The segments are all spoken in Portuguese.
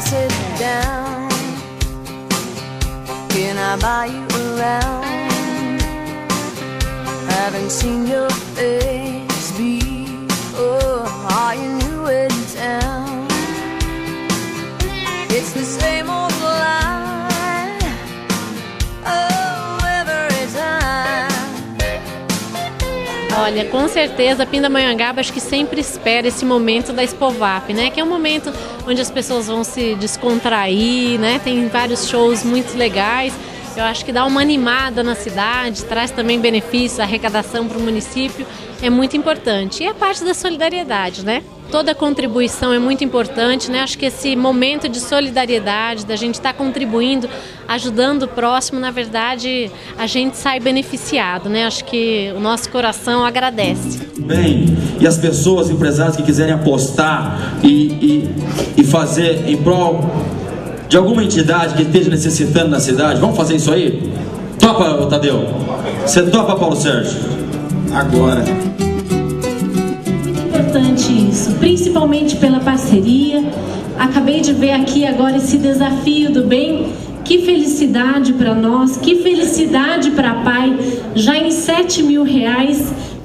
sit down? Can I buy you around? Haven't seen your face before. Are you new in town? It's the same old line, oh, every time. Olha, com certeza Pindamonhangaba acho que sempre espera esse momento da Expovap, né? Que é um momento onde as pessoas vão se descontrair, né? Tem vários shows muito legais. Eu acho que dá uma animada na cidade, traz também benefícios, arrecadação para o município, é muito importante. E é parte da solidariedade, né? Toda contribuição é muito importante, né? Acho que esse momento de solidariedade, da gente estar contribuindo, ajudando o próximo, na verdade, a gente sai beneficiado, né? Acho que o nosso coração agradece. Bem, e as pessoas, empresários que quiserem apostar e fazer em prol de alguma entidade que esteja necessitando na cidade, vamos fazer isso aí? Topa, Tadeu? Você topa, Paulo Sérgio? Agora. Importante isso, principalmente pela parceria. Acabei de ver aqui agora esse desafio do bem. Que felicidade para nós, que felicidade para a PAI, já em R$7.000.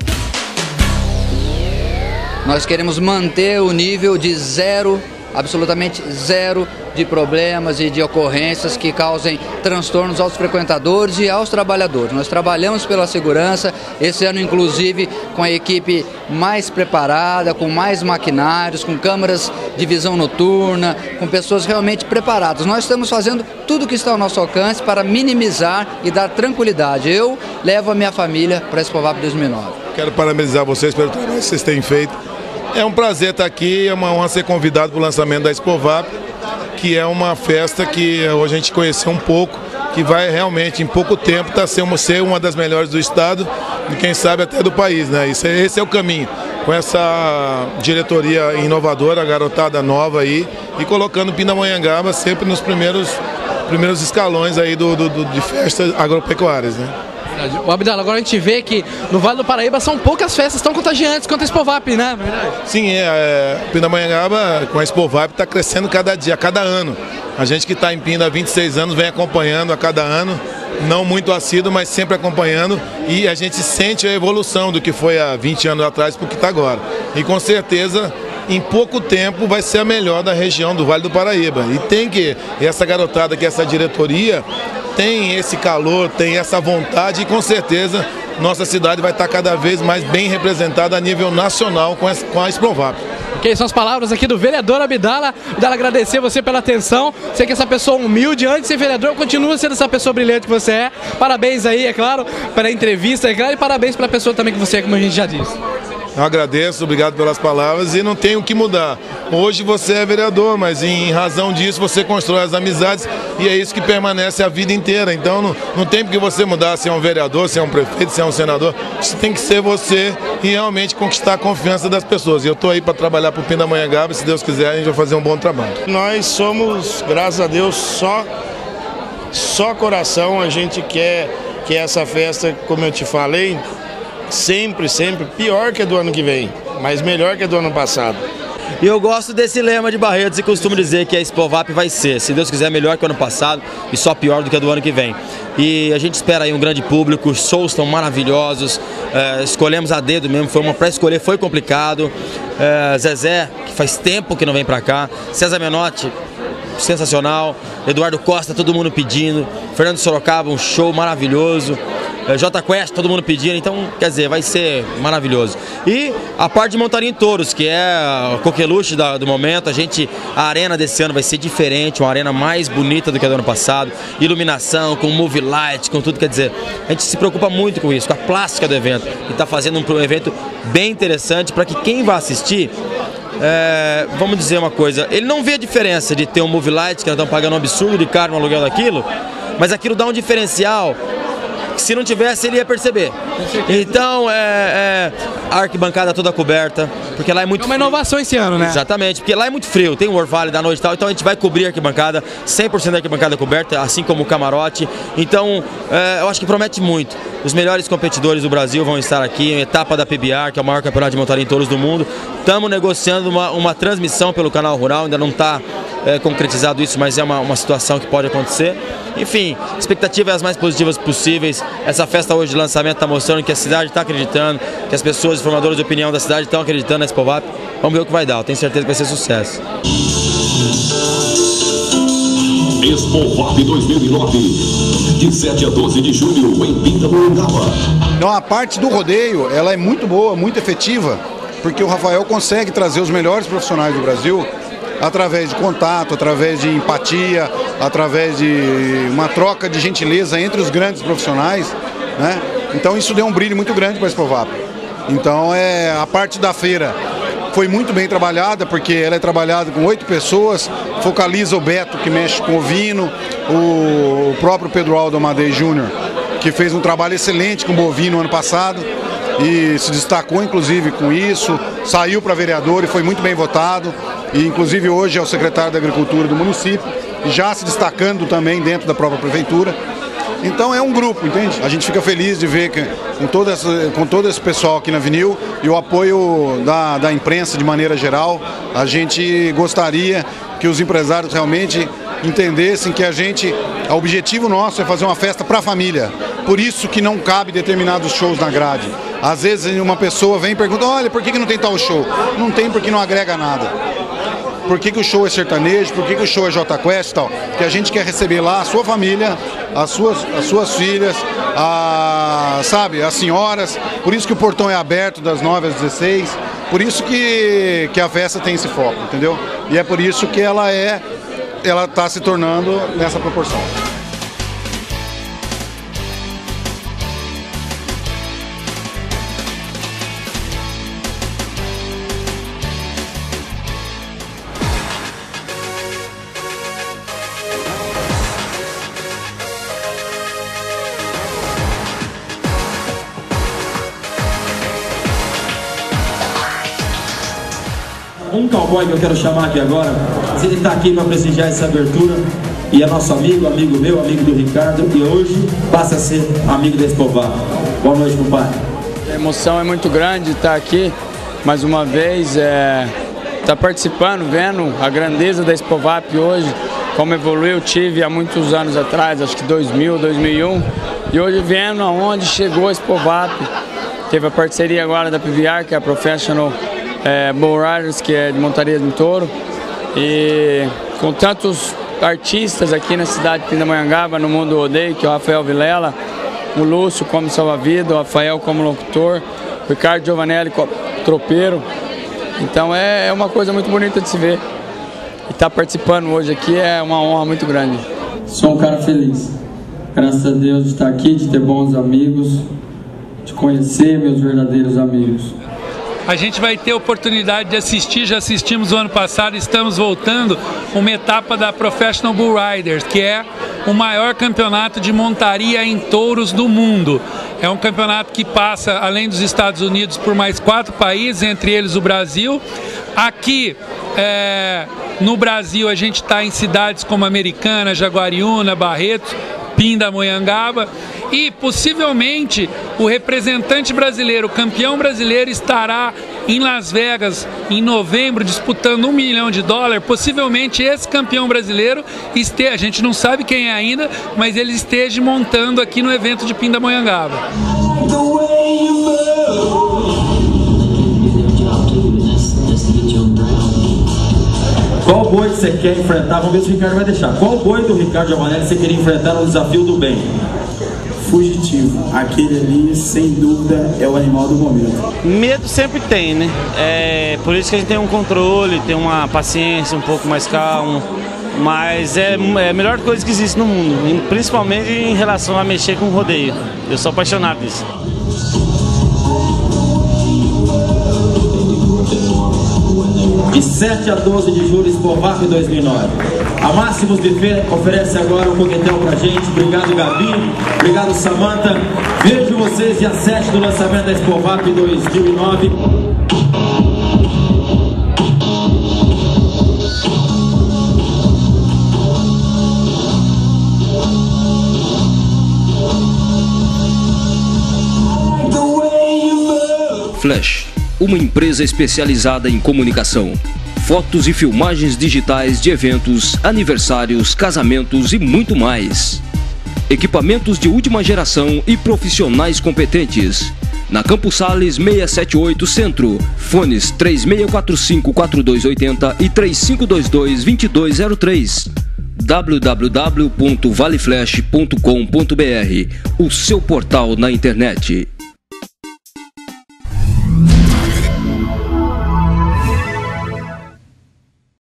Nós queremos manter o nível de zero, absolutamente zero, de problemas e de ocorrências que causem transtornos aos frequentadores e aos trabalhadores. Nós trabalhamos pela segurança, esse ano inclusive com a equipe mais preparada, com mais maquinários, com câmeras de visão noturna, com pessoas realmente preparadas. Nós estamos fazendo tudo o que está ao nosso alcance para minimizar e dar tranquilidade. Eu levo a minha família para a Expovap 2009. Quero parabenizar vocês pelo trabalho que vocês têm feito. É um prazer estar aqui, é uma honra ser convidado para o lançamento da Expovap, que é uma festa que hoje a gente conheceu um pouco, que vai realmente em pouco tempo ser uma das melhores do estado e quem sabe até do país, né? Esse é o caminho, com essa diretoria inovadora, a garotada nova aí, e colocando Pindamonhangaba sempre nos primeiros escalões aí de festas agropecuárias, né? O Abdala, agora a gente vê que no Vale do Paraíba são poucas festas tão contagiantes quanto a Expovap, né? Sim, Pindamonhangaba com a Expovap está crescendo cada dia, cada ano. A gente que está em Pinda há 26 anos vem acompanhando a cada ano, não muito assíduo, mas sempre acompanhando, e a gente sente a evolução do que foi há 20 anos atrás para o que está agora. E com certeza, em pouco tempo vai ser a melhor da região do Vale do Paraíba. E tem que, essa garotada, que essa diretoria tem esse calor, tem essa vontade, e com certeza nossa cidade vai estar cada vez mais bem representada a nível nacional com a Expovap. Ok, são as palavras aqui do vereador Abdala. Abdala, agradecer você pela atenção. Sei que essa pessoa humilde, antes de ser vereador, continua sendo essa pessoa brilhante que você é. Parabéns aí, é claro, pela entrevista, é claro, e parabéns pela pessoa também que você é, como a gente já disse. Eu agradeço, obrigado pelas palavras, e não tem o que mudar. Hoje você é vereador, mas em razão disso você constrói as amizades, e é isso que permanece a vida inteira. Então não tem porque você mudar se é um vereador, se é um prefeito, se é um senador. Isso tem que ser você e realmente conquistar a confiança das pessoas. E eu estou aí para trabalhar para o Pindamonhangaba, se Deus quiser a gente vai fazer um bom trabalho. Nós somos, graças a Deus, só coração. A gente quer que essa festa, como eu te falei, sempre pior que a do ano que vem, mas melhor que a do ano passado. E eu gosto desse lema de Barretos e costumo dizer que a Expovap vai ser, se Deus quiser, melhor que o ano passado e só pior do que a do ano que vem. E a gente espera aí um grande público, os shows estão maravilhosos, escolhemos a dedo mesmo, para escolher foi complicado. Zezé, que faz tempo que não vem pra cá, César Menotti, sensacional, Eduardo Costa, todo mundo pedindo, Fernando Sorocaba, um show maravilhoso. J Quest, todo mundo pedindo, então, quer dizer, vai ser maravilhoso. E a parte de montaria em touros, que é a coqueluche do momento, a arena desse ano vai ser diferente, uma arena mais bonita do que a do ano passado, iluminação, com movie light, com tudo, quer dizer, a gente se preocupa muito com isso, com a plástica do evento, e está fazendo um evento bem interessante para que quem vai assistir, vamos dizer uma coisa, ele não vê a diferença de ter um movie light, que nós estamos pagando um absurdo de caro no aluguel daquilo, mas aquilo dá um diferencial que se não tivesse ele ia perceber. Então a arquibancada toda coberta, porque lá é muito frio. É uma inovação esse ano, né? Exatamente, porque lá é muito frio, tem o orvalho da noite e tal, então a gente vai cobrir a arquibancada, 100% da arquibancada coberta, assim como o camarote. Então eu acho que promete muito. Os melhores competidores do Brasil vão estar aqui, em etapa da PBR, que é o maior campeonato de montaria em touros do mundo. Estamos negociando uma transmissão pelo canal Rural, ainda não está concretizado isso, mas é uma situação que pode acontecer. Enfim, expectativa é as mais positivas possíveis. Essa festa hoje de lançamento está mostrando que a cidade está acreditando, que as pessoas, formadores de opinião da cidade estão acreditando na Expovap. Vamos ver o que vai dar, eu tenho certeza que vai ser sucesso. Expovap 2009, de 7 a 12 de julho, em Pindamonhangaba. Então a parte do rodeio, ela é muito boa, muito efetiva, porque o Rafael consegue trazer os melhores profissionais do Brasil através de contato, através de empatia, através de uma troca de gentileza entre os grandes profissionais, né? Então isso deu um brilho muito grande para a Expovap. Então a parte da feira foi muito bem trabalhada, porque ela é trabalhada com 8 pessoas, focaliza o Beto, que mexe com ovino, o próprio Pedro Aldo Amadei Júnior, que fez um trabalho excelente com o bovino ano passado e se destacou inclusive com isso, saiu para vereador e foi muito bem votado, e inclusive hoje é o secretário da Agricultura do município, já se destacando também dentro da própria prefeitura. Então é um grupo, entende? A gente fica feliz de ver que com todo esse pessoal aqui na Vinil e o apoio da imprensa de maneira geral, a gente gostaria que os empresários realmente entendessem que o objetivo nosso é fazer uma festa para a família. Por isso que não cabe determinados shows na grade. Às vezes uma pessoa vem e pergunta, olha, por que não tem tal show? Não tem porque não agrega nada. Por que o show é sertanejo, por que o show é Jota Quest e tal? Porque a gente quer receber lá a sua família, as suas filhas, sabe, as senhoras. Por isso que o portão é aberto das 9 às 16. Por isso que a festa tem esse foco, entendeu? E é por isso que ela está se tornando nessa proporção. Um cowboy que eu quero chamar aqui agora, ele está aqui para prestigiar essa abertura e é nosso amigo meu, amigo do Ricardo, e hoje passa a ser amigo da Expovap. Boa noite, compadre. A emoção é muito grande estar aqui mais uma vez, estar participando, vendo a grandeza da Expovap hoje, como evoluiu. Tive há muitos anos atrás, acho que 2000, 2001, e hoje vendo aonde chegou a Expovap. Teve a parceria agora da PVR, que é a Professional Bull Riders, que é de montaria de touro, e com tantos artistas aqui na cidade de Pindamonhangaba, no mundo do rodeio, que é o Rafael Vilela, o Lúcio como salva-vida, o Rafael como locutor, o Ricardo Giovanelli como tropeiro. Então é uma coisa muito bonita de se ver. E estar participando hoje aqui é uma honra muito grande. Sou um cara feliz, graças a Deus, de estar aqui, de ter bons amigos, de conhecer meus verdadeiros amigos. A gente vai ter oportunidade de assistir, já assistimos o ano passado, estamos voltando uma etapa da Professional Bull Riders, que é o maior campeonato de montaria em touros do mundo. É um campeonato que passa, além dos Estados Unidos, por mais 4 países, entre eles o Brasil. Aqui no Brasil a gente está em cidades como Americana, Jaguariúna, Barretos, Pindamonhangaba, e possivelmente o representante brasileiro, o campeão brasileiro, estará em Las Vegas em novembro disputando $1 milhão. Possivelmente esse campeão brasileiro esteja, a gente não sabe quem é ainda, mas ele esteja montando aqui no evento de Pindamonhangaba. Qual boi você quer enfrentar? Vamos ver se o Ricardo vai deixar. Qual boi do Ricardo Giovanelli você queria enfrentar no desafio do bem? Fugitivo. Aquele ali, sem dúvida, é o animal do momento. Medo sempre tem, né? Por isso que a gente tem um controle, tem uma paciência, um pouco mais calmo. Mas é a melhor coisa que existe no mundo, principalmente em relação a mexer com rodeio. Eu sou apaixonado disso. De 7 a 12 de julho, Expovap 2009. A Máximos Buffet oferece agora um coquetel pra gente. Obrigado, Gabi. Obrigado, Samantha. Vejo vocês dia 7 do lançamento da Expovap 2009. Flash, uma empresa especializada em comunicação. fotos e filmagens digitais de eventos, aniversários, casamentos e muito mais. Equipamentos de última geração e profissionais competentes. Na Campos Sales 678 Centro. Fones 3645-4280 e 3522-2203. www.valeflash.com.br, o seu portal na internet.